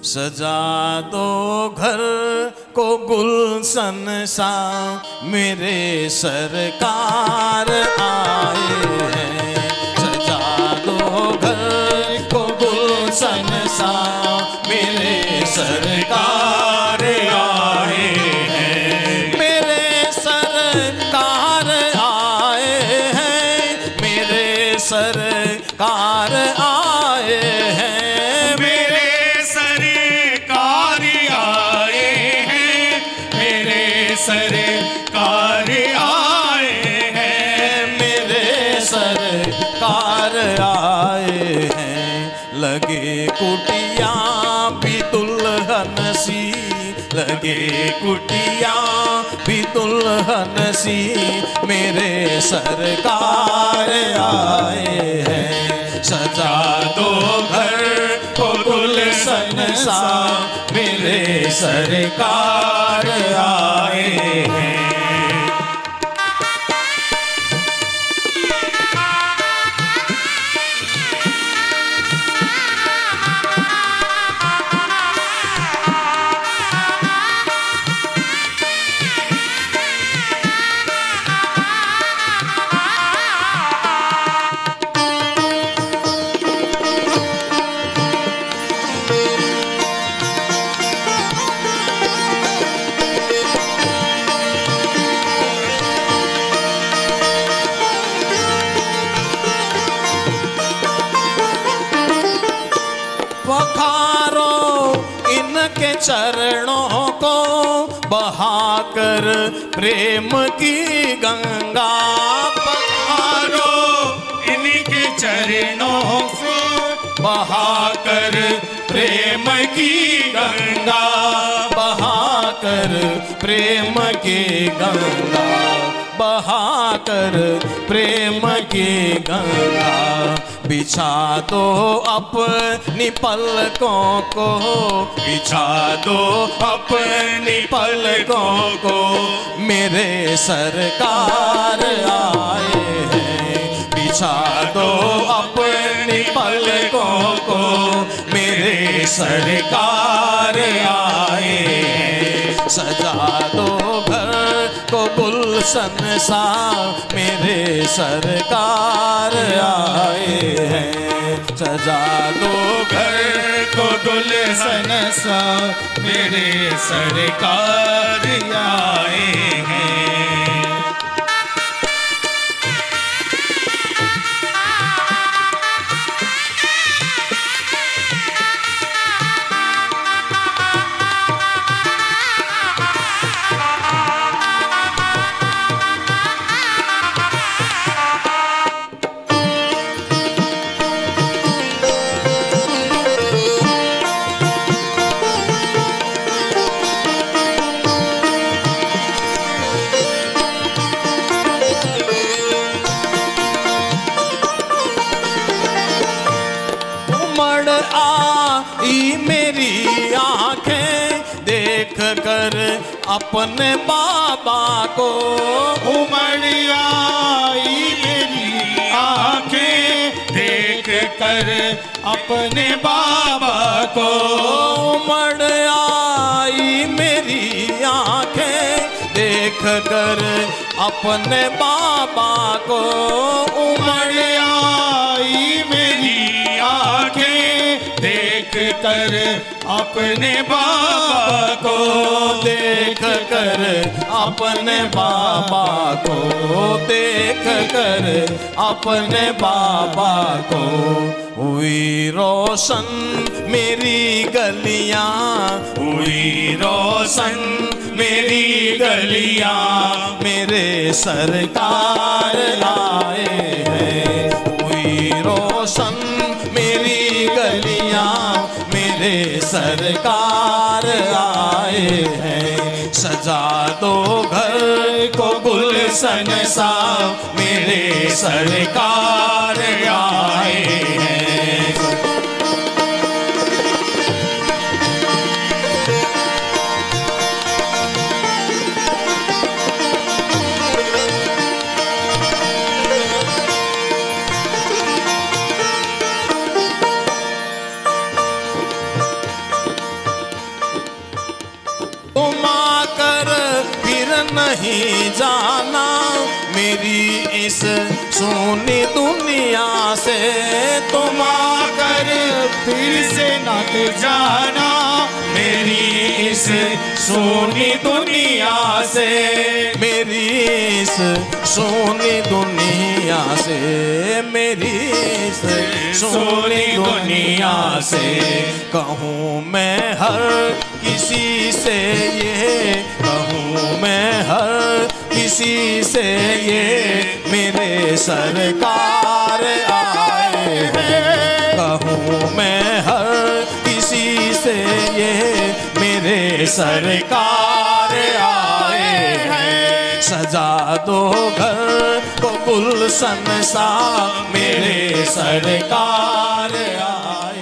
सजा दो घर को गुलशन सा, मेरे सरकार आए हैं। सजा दो घर को गुलशन सा, मेरे सरकार आए हैं। मेरे सरकार आए हैं, मेरे सरकार आए हैं। सरकार आए हैं, मेरे सरकार आए हैं। लगे कुटिया भी दुल्हन सी, लगे कुटिया भी दुल्हन सी, मेरे सरकार आए हैं। सजा दो घर को गुलशन सा, मेरे सरकार आए हैं। इनके चरणों को बहाकर प्रेम की गंगा, पखारो इनके चरणों से बहाकर प्रेम की गंगा, बहाकर प्रेम की गंगा, बहाकर प्रेम की गंगा। बिछा दो अपनी पलकों को, बिछा दो अपनी पलकों को, मेरे सरकार आए हैं। बिछा दो अपनी पलकों को, मेरे सरकार आए हैं। सजा दो घर को गुलशन सा, मेरे सरकार आए हैं। सजा दो घर को गुलशन सा, मेरे सरकार आए हैं। मेरी आंखें देख कर अपने बाबा को, उमड़ आई मेरी आंखें देख कर अपने बाबा को, उमड़ आई मेरी आंखें देख कर अपने बाबा को, उमड़ आई मेरी आंखें देख कर अपने बाबा को, देख कर अपने बाबा को, देख कर अपने बाबा को। हुई रोशन मेरी गलियां, हुई रोशन मेरी गलियां, मेरे सरकार आए हैं। हुई रोशन मेरी गलियां, मेरे सरकार आए हैं। सजा दो घर को गुलशन सा, मेरे सरकार आए हैं। नहीं जाना मेरी इस सोनी दुनिया से, तुम आकर फिर से न जाना मेरी इस सोनी दुनिया से, मेरी इस सोनी दुनिया से, मेरी इस सोनी दुनिया से। कहूँ मैं हर किसी से ये, कहूँ मैं हर किसी से ये, मेरे सरकार आए हैं। कहूँ मैं हर किसी से ये, मेरे सरकार आए हैं। सजा दो घर को गुलशन सा, मेरे सरकार आए।